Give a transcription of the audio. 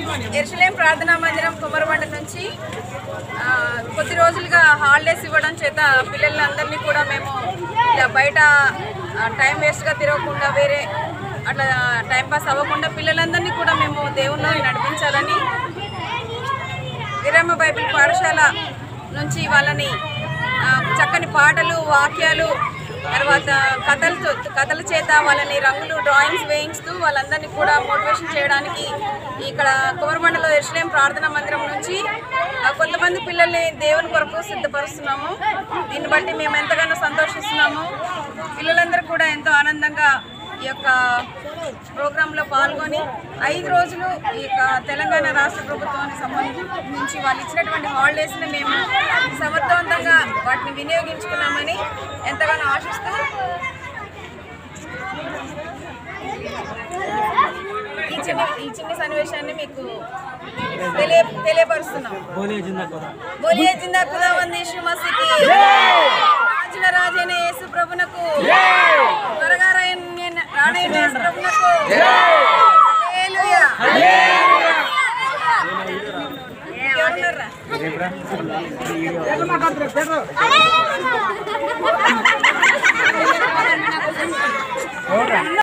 ఎరుషలేం ప్రార్థనా మందిరం కుమరబండ నుంచి కొద్ది రోజులుగా హాలిడేస్ ఇవ్వడం చేత పిల్లలందరినీ కూడా మేము ఇలా బయట టైం వేస్ట్గా తిరగకుండా వేరే అట్లా టైంపాస్ అవ్వకుండా పిల్లలందరినీ కూడా మేము దేవుల్లో నడిపించాలని విరమ బైబిల్ పాఠశాల నుంచి వాళ్ళని చక్కని పాటలు వాక్యాలు తర్వాత కథల చేత వాళ్ళని రంగులు డ్రాయింగ్స్ వేయిస్తూ వాళ్ళందరినీ కూడా మోటివేషన్ చేయడానికి ఇక్కడ కుమరబండలో ఎరుషలేం ప్రార్థనా మందిరం నుంచి కొంతమంది పిల్లల్ని దేవుని కొరకు సిద్ధపరుస్తున్నాము. దీన్ని బట్టి మేము ఎంతగానో సంతోషిస్తున్నాము. పిల్లలందరూ కూడా ఎంతో ఆనందంగా ఈ యొక్క ప్రోగ్రాంలో పాల్గొని 5 రోజులు ఈ యొక్క తెలంగాణ రాష్ట్ర ప్రభుత్వానికి సంబంధించి వాళ్ళు ఇచ్చినటువంటి హాలిడేస్ని మేము సమర్థవంతంగా వాటిని వినియోగించుకున్నామని ఎంతగానో ఆశిస్తూ ఈ చిన్న సన్నివేశాన్ని మీకు తెలియపరుస్తున్నాం. బోలియే జిందా ఖుదావంద్ యీశు మసీహ్కి, రాజుల రాజైన యేసు ప్రభునకు, త్వరగా రానైన యేసు ప్రభునకు హల్లెలూయా. ఎవరున్నారా?